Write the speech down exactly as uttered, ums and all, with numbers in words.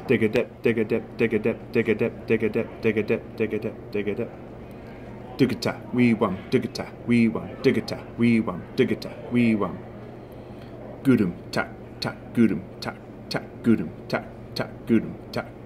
dig a dip, dig a dip, dig a dip, dig a dip, dig a dip, dig a dip, dig a dip, dig a dip. Digita, wee wum, digita, wee wum, digita, wee wum, digita, wee wum. Goodum, tak, tak, goodum, tak, tak, goodum, tak, tak, goodum, tak.